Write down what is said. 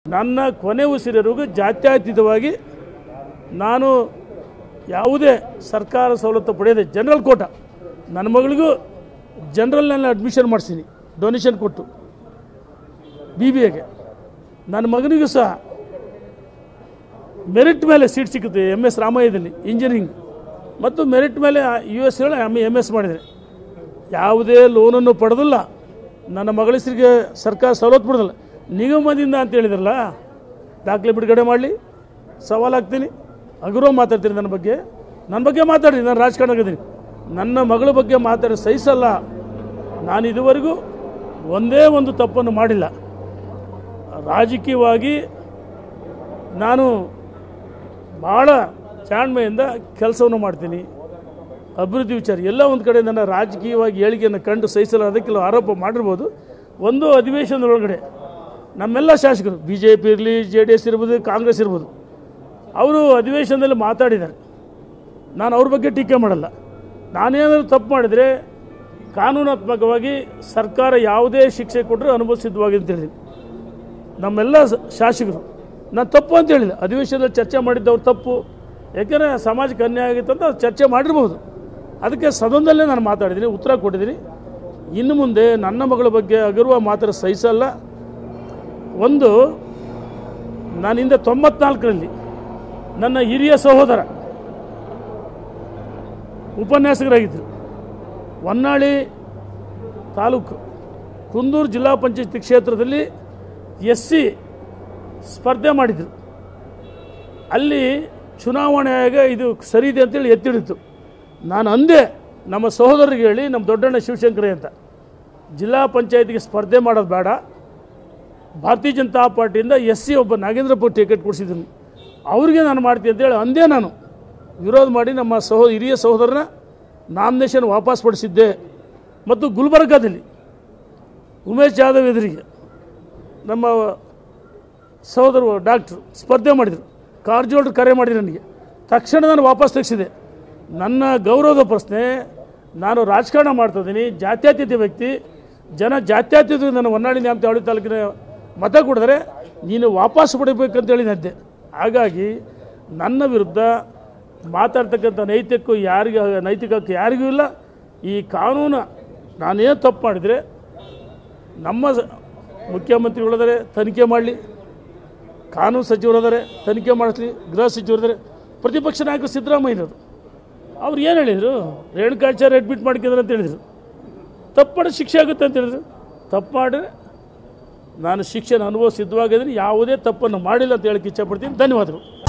ನನ್ನ ಕೊನೆ ಉಸಿರವರೆಗೂ ಜಾತ್ಯತೀತವಾಗಿ ನಾನು ಯಾವುದೇ ಸರ್ಕಾರ ಸವಲತ್ತು ಪಡೆಯದೆ ಜನರಲ್ ಕೋಟ ನನ್ನ ಮಗಳಿಗೂ ಜನರಲ್ನಲ್ಲಿ ಅಡ್ಮಿಷನ್ ಮಾಡಿಸ್ತೀನಿ ಡೊನೇಷನ್ ಕೊಟ್ಟು BBAಗೆ ನನ್ನ ಮಗನಿಗೂ ಸಹ ಮೆರಿಟ್ ಮೇಲೆ ಸೀಟ್ ಸಿಗುತ್ತೆ MS ರಾಮಯ್ಯದಲ್ಲಿ ಇಂಜಿನಿಯರಿಂಗ್ ಮತ್ತು ಮೆರಿಟ್ ಮೇಲೆ US MS ಮಾಡಿದರೆ ಯಾವುದೇ ಲೋನನ್ನು ಪಡೆದಿಲ್ಲ ನನ್ನ ಮಗಳ ಹೆಸರಿಗೆ ಸರ್ಕಾರ ಸವಲತ್ತು ಪಡೆದಿಲ್ಲ ನಿಗಮದಿಂದ ಅಂತ ಹೇಳಿದ್ರಲ್ಲ ದಾಖಲೆ ಬಿಡುಗಡೆ ಮಾಡಲಿ ಸವಾಲಾಗ್ತೀನಿ ಹಗುರ ಮಾತಾಡ್ತೀನಿ ನನ್ನ ಬಗ್ಗೆ ಮಾತಾಡಿ ನಾನು ರಾಜಕಾರಣದಿದ್ದೀನಿ ನನ್ನ ಮಗಳ ಬಗ್ಗೆ ಮಾತಾಡಿ ಸಹಿಸಲ್ಲ ನಾನು ಇದುವರೆಗೂ ಒಂದೇ ಒಂದು ತಪ್ಪನ್ನು ಮಾಡಿಲ್ಲ ರಾಜಕೀಯವಾಗಿ ನಾನು ಭಾಳ ಜಾಣ್ಮೆಯಿಂದ ಕೆಲಸವನ್ನು ಮಾಡ್ತೀನಿ ಅಭಿವೃದ್ಧಿ ವಿಚಾರ ಎಲ್ಲ ಒಂದು ಕಡೆ ನನ್ನ ರಾಜಕೀಯವಾಗಿ ಹೇಳಿಕೆಯನ್ನು ಕಂಡು ಸಹಿಸಲ್ಲ ಅದಕ್ಕೆಲ್ಲ ಆರೋಪ ಮಾಡಿರ್ಬೋದು ಒಂದು ಅಧಿವೇಶನದೊಳಗಡೆ ನಮ್ಮೆಲ್ಲ ಶಾಸಕರು BJP ಇರಲಿ JDS ಇರ್ಬೋದು ಕಾಂಗ್ರೆಸ್ ಇರ್ಬೋದು ಅವರು ಅಧಿವೇಶನದಲ್ಲಿ ಮಾತಾಡಿದ್ದಾರೆ ನಾನು ಅವ್ರ ಬಗ್ಗೆ ಟೀಕೆ ಮಾಡಲ್ಲ ನಾನೇನಾದರೂ ತಪ್ಪು ಮಾಡಿದರೆ ಕಾನೂನಾತ್ಮಕವಾಗಿ ಸರ್ಕಾರ ಯಾವುದೇ ಶಿಕ್ಷೆ ಕೊಟ್ಟರೆ ಅನುಭವಿಸಿದ್ವಾಗಿ ಅಂತ ಹೇಳಿದ್ದೀನಿ ನಮ್ಮೆಲ್ಲ ಶಾಸಕರು ನಾನು ತಪ್ಪು ಅಂತ ಹೇಳಿಲ್ಲ ಅಧಿವೇಶನದಲ್ಲಿ ಚರ್ಚೆ ಮಾಡಿದ್ದವ್ರು ತಪ್ಪು ಯಾಕೆಂದರೆ ಸಮಾಜಕ್ಕೆ ಅನ್ಯಾಯ ಆಗಿತ್ತು ಅಂತ ಚರ್ಚೆ ಮಾಡಿರ್ಬೋದು ಅದಕ್ಕೆ ಸದನದಲ್ಲೇ ನಾನು ಮಾತಾಡಿದ್ದೀನಿ ಉತ್ತರ ಕೊಟ್ಟಿದ್ದೀನಿ ಇನ್ನು ಮುಂದೆ ನನ್ನ ಮಗಳ ಬಗ್ಗೆ ಹಗುರವಾಗಿ ಮಾತ್ರ ಸಹಿಸಲ್ಲ ಒಂದು ನಾನಿಂದ 94ರಲ್ಲಿ ನನ್ನ ಹಿರಿಯ ಸಹೋದರ ಉಪನ್ಯಾಸಕರಾಗಿದ್ದರು ಹೊನ್ನಾಳಿ ತಾಲೂಕು ಕುಂದೂರು ಜಿಲ್ಲಾ ಪಂಚಾಯತಿ ಕ್ಷೇತ್ರದಲ್ಲಿ SC ಸ್ಪರ್ಧೆ ಮಾಡಿದರು ಅಲ್ಲಿ ಚುನಾವಣೆ ಆಗ ಇದು ಸರಿ ಇದೆ ಅಂತೇಳಿ ಎತ್ತಿಡಿತು ನಾನು ಅಂದೆ ನಮ್ಮ ಸಹೋದರಿಗೆ ಹೇಳಿ ನಮ್ಮ ದೊಡ್ಡಣ್ಣ ಶಿವಶಂಕರೇ ಅಂತ ಜಿಲ್ಲಾ ಪಂಚಾಯತಿಗೆ ಸ್ಪರ್ಧೆ ಮಾಡೋದು ಬೇಡ ಭಾರತೀಯ ಜನತಾ ಪಾರ್ಟಿಯಿಂದ SC ಒಬ್ಬ ನಾಗೇಂದ್ರಪ್ಪ ಟಿಕೆಟ್ ಕೊಡಿಸಿದ್ದೀನಿ ಅವ್ರಿಗೆ ನಾನು ಮಾಡ್ತೀನಿ ಅಂತೇಳಿ ಅಂದೇ ನಾನು ವಿರೋಧ ಮಾಡಿ ನಮ್ಮ ಹಿರಿಯ ಸಹೋದರನ ನಾಮಿನೇಷನ್ ವಾಪಸ್ ಪಡಿಸಿದ್ದೆ ಮತ್ತು ಗುಲ್ಬರ್ಗಾದಲ್ಲಿ ಉಮೇಶ್ ಜಾಧವ್ ಎದುರಿಗೆ ನಮ್ಮ ಸಹೋದರು ಡಾಕ್ಟ್ರು ಸ್ಪರ್ಧೆ ಮಾಡಿದರು ಕಾರಜೋಳರು ಕರೆ ಮಾಡಿದ್ರು ನನಗೆ ತಕ್ಷಣ ನಾನು ವಾಪಸ್ ತೆಗೆಸಿದೆ ನನ್ನ ಗೌರವದ ಪ್ರಶ್ನೆ ನಾನು ರಾಜಕಾರಣ ಮಾಡ್ತಾಯಿದ್ದೀನಿ ಜಾತ್ಯತೀತ ವ್ಯಕ್ತಿ ಜನ ಜಾತ್ಯತೀತ ನನ್ನ ಹೊನ್ನಾಳಿ ನ್ಯಾಮತಿ ತಾಲೂಕಿನ ಮತ ಕೊಡಿದ್ರೆ ನೀನು ವಾಪಸ್ ಪಡಿಬೇಕಂತ ಹೇಳಿದ್ದೆ ಹಾಗಾಗಿ ನನ್ನ ವಿರುದ್ಧ ಮಾತಾಡ್ತಕ್ಕಂಥ ನೈತಿಕ ಹಕ್ಕು ಯಾರಿಗೂ ಇಲ್ಲ ಈ ಕಾನೂನು ನಾನೇನು ತಪ್ಪು ಮಾಡಿದರೆ ನಮ್ಮ ಮುಖ್ಯಮಂತ್ರಿಗಳಿದ್ದಾರೆ ತನಿಖೆ ಮಾಡಲಿ ಕಾನೂನು ಸಚಿವರಿದ್ದಾರೆ ತನಿಖೆ ಮಾಡಿಸ್ಲಿ ಗೃಹ ಸಚಿವರಿದ್ದಾರೆ ಪ್ರತಿಪಕ್ಷ ನಾಯಕರು ಸಿದ್ದರಾಮಯ್ಯನವರು ಅವ್ರು ಏನು ಹೇಳಿದರು ರೇಣುಕಾಚಾರ್ಯ ಅಡ್ಮಿಟ್ ಮಾಡ್ಕಿದ್ರು ಅಂತ ಹೇಳಿದರು ತಪ್ಪು ಮಾಡಿ ಶಿಕ್ಷೆ ಆಗುತ್ತೆ ಅಂತ ಹೇಳಿದರು ತಪ್ಪು ಮಾಡಿದ್ರೆ ನಾನು ಶಿಕ್ಷೆನ ಅನುಭವ ಸಿದ್ಧವಾಗಿದ್ದೀನಿ ಯಾವುದೇ ತಪ್ಪನ್ನು ಮಾಡಿಲ್ಲ ಅಂತ ಹೇಳಕ್ಕೆ ಇಚ್ಛೆಪಡ್ತೀನಿ ಧನ್ಯವಾದಗಳು